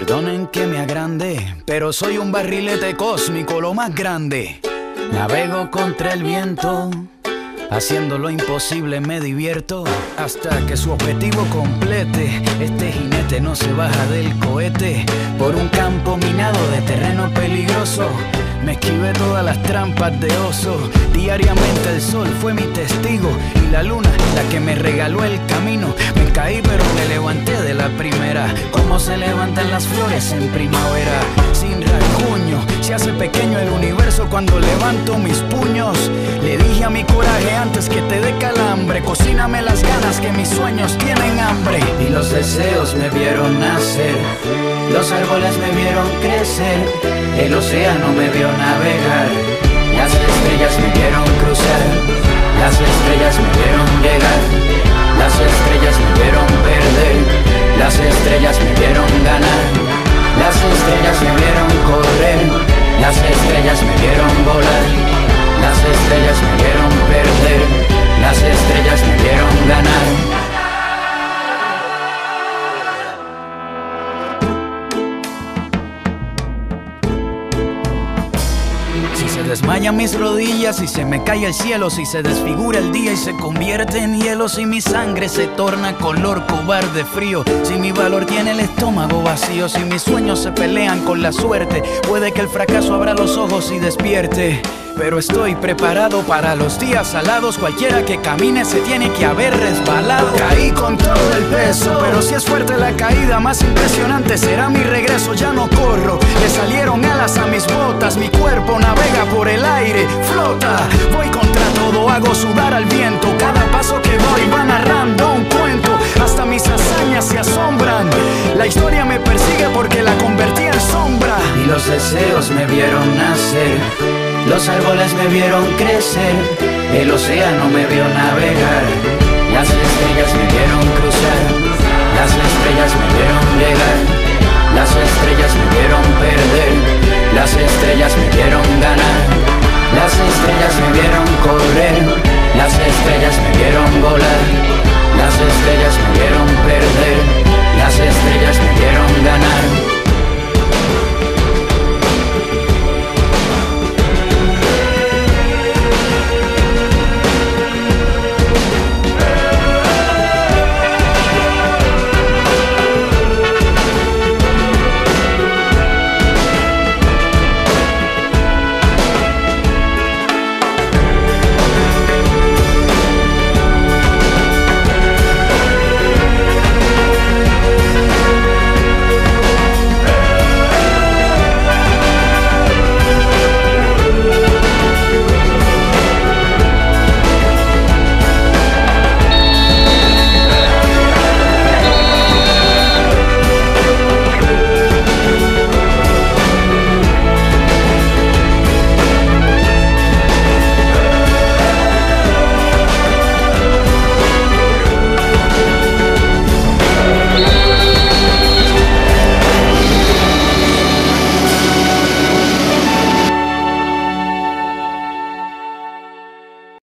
Perdonen que me agrande, pero soy un barrilete cósmico, lo más grande. Navego contra el viento, haciendo lo imposible me divierto, hasta que su objetivo complete. Este jinete no se baja del cohete. Por un campo minado de terreno peligroso, me esquivé todas las trampas de oso. Diariamente el sol fue mi testigo y la luna la que me regaló el camino. Me caí pero me levanté de la primera, como se levantan las flores en primavera. Sin rasguño, se hace pequeño el universo cuando levanto mis puños. Le dije a mi coraje antes que te dé calambre: cocíname las ganas que mis sueños tienen hambre. Y los deseos me vieron nacer, los árboles me vieron crecer, el océano me vio navegar, las estrellas me vieron cruzar, las estrellas me vieron llegar, las estrellas me vieron perder, las estrellas me vieron ganar, las estrellas me vieron correr, las estrellas me vieron volar, las estrellas me vieron perder, las estrellas me vieron ganar. Si se desmayan mis rodillas, si se me cae el cielo, si se desfigura el día y se convierte en hielo, si mi sangre se torna color cobarde frío, si mi valor tiene el estómago vacío, si mis sueños se pelean con la suerte, puede que el fracaso abra los ojos y despierte. Pero estoy preparado para los días salados, cualquiera que camine se tiene que haber resbalado. Caí con todo el peso, pero si es fuerte la caída, más impresionante será mi regreso. Ya no corro, le salieron alas a mis botas, mi cuerpo navega por el aire, flota. Voy contra todo, hago sudar al viento, cada paso que doy va narrando un cuento. Hasta mis hazañas se asombran, la historia me persigue porque la convertí en sombra. Y los deseos me vieron nacer, los árboles me vieron crecer, el océano me vio navegar, las estrellas me vieron cruzar, las estrellas me vieron llegar, las estrellas me vieron perder, las estrellas me vieron ganar.